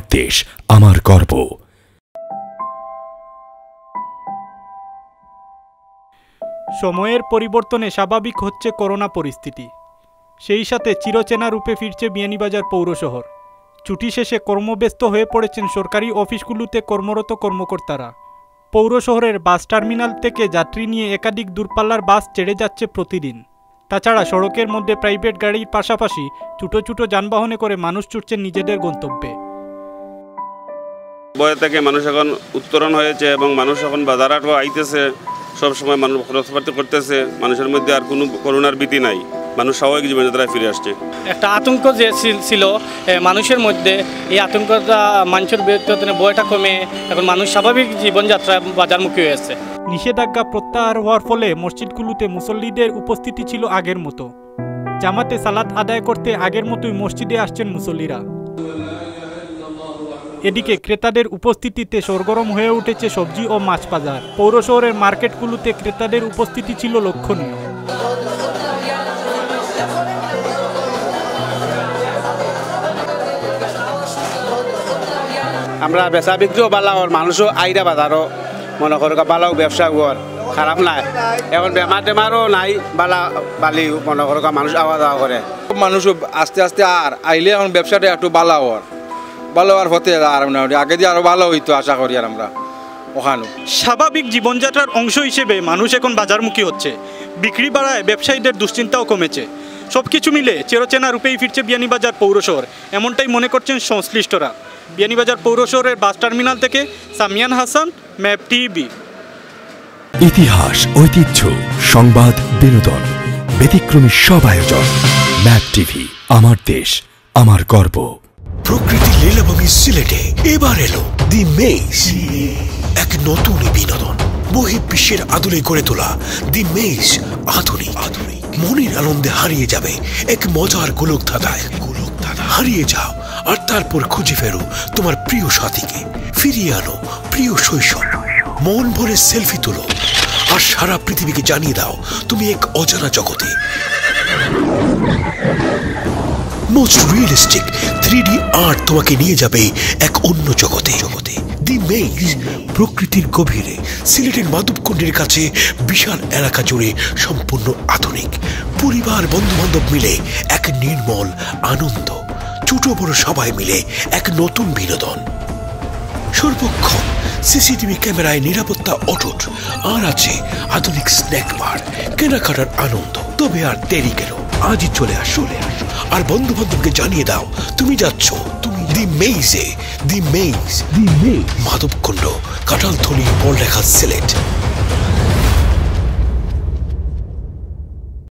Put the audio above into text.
দেশ, আমার গর্ব। সময়ের পরিবর্তনে স্বাভাবিক হচ্ছে করোনা পরিস্থিতি। সেই সাথে চিরচেনা রূপে ফিরছে বিয়ানীবাজার পৌর শহর। ছুটি শেষে কর্মব্যস্ত হয়ে পড়েছেন সরকারি অফিসগুলোতে কর্মরত কর্মকর্তারা। পৌর শহরের বাস টার্মিনাল থেকে যাত্রী নিয়ে একাধিক দূরপাল্লার বাস ছেড়ে যাচ্ছে প্রতিদিন। তাছাড়া সড়কের মধ্যে প্রাইভেট গাড়ির পাশাপাশি ছোট ছোট যানবাহনে করে মানুষ ছুটছেন নিজেদের গন্তব্যে। বয়ে থেকে মানুষ এখন উত্তরণ হয়েছে এবং মানুষ এখন বাজার হাটও আইতেছে, সবসময় মানুষ খরচপাতি করতেছে। মানুষের মধ্যে আর কোনো করোনার ভীতি নাই, মানুষ স্বাভাবিক জীবনযাত্রায় ফিরে আসছে। একটা আতঙ্ক যে ছিল মানুষের মধ্যে, এই আতঙ্কটা মানুষের বিরুদ্ধে বয়টা কমে এখন মানুষ স্বাভাবিক জীবনযাত্রা বাজারমুখী হয়েছে। নিষেধাজ্ঞা প্রত্যাহার হওয়ার ফলে মসজিদগুলোতে মুসল্লিদের উপস্থিতি ছিল আগের মতো। জামাতে সালাত আদায় করতে আগের মতোই মসজিদে আসছেন মুসল্লিরা। এদিকে ক্রেতাদের উপস্থিতিতে সরগরম হয়ে উঠেছে সবজি ও মাছ বাজার। পৌর শহরের মার্কেটগুলোতে ক্রেতাদের উপস্থিতি ছিল লক্ষণীয়। আমরা বেচা বিক্রিও বালাও, মানুষও আইরা বাজারও মনে করো বালাও ব্যবসা কর খারাপ নাই। এখন বেমার টেমারও নাই, বালা বালি মনে করো মানুষ আওয়া যাওয়া করে। মানুষ আস্তে আস্তে আর আইলে এখন ব্যবসাটা একটু ভালো হওয়ার হতে আর আগে দিয়ে আরো ভালো হইতো আশা করি। আর আমরা ওখানে স্বাভাবিক জীবনযাত্রার অংশ হিসেবে মানুষ এখন বাজারমুখী হচ্ছে। বিক্রি বাড়ায় ব্যবসায়ীদের দুশ্চিন্তাও কমেছে। সবকিছু মিলে চিরচেনা রূপেই ফিরছে বিয়ানীবাজার পৌর শহর, এমনটাই মনে করছেন সংশ্লিষ্টরা। বিয়ানীবাজার পৌর শহরের বাস টার্মিনাল থেকে সামিয়ান হাসান, ম্যাপ টিভি। ইতিহাস, ঐতিহ্য, সংবাদ, বিনোদন, ব্যতিক্রমী সব আয়োজন। ম্যাপ টিভি, আমার দেশ, আমার গর্ব। প্রকৃতি লীলাভূমি সিলেটে এবার এলো দি মেইজ, এক নতুন বিনোদন। বহির্বিশ্বের আদলে গড়ে তোলা দি মেইজ আধুনিক মনের আনন্দে হারিয়ে যাবে এক মজার গোলক ধাঁধায়। হারিয়ে যাও আর তারপর খুঁজে ফেরো তোমার প্রিয় সাথীকে। ফিরিয়ে আনো প্রিয় শৈশব। মন ভরে সেলফি তোলো আর সারা পৃথিবীকে জানিয়ে দাও তুমি এক অজানা জগতে। মোস্ট রিয়েলিস্টিক 3D আর্ট তোমাকে নিয়ে যাবে এক অন্য জগতে। দি মেইজ প্রকৃতির গভীরে সিলেটের মাধবকুণ্ডের কাছে বিশাল এলাকা জুড়ে সম্পূর্ণ আধুনিক। পরিবার বন্ধু বান্ধব মিলে এক নির্মল আনন্দ। ছোট বড় সবাই মিলে এক নতুন বিনোদন। সর্বক্ষণ সিসিটিভি ক্যামেরায় নিরাপত্তা অটুট। আর আছে আধুনিক স্ন্যাক বার, কেনাকাটার আনন্দ। তবে আর দেরি কেন, আজই চলে আসো আর বন্ধু বান্ধবকে জানিয়ে দাও তুমি যাচ্ছ দি মেইজে। The maze Madhabkunda, Kanthaltali, Balarekha, Sylhet.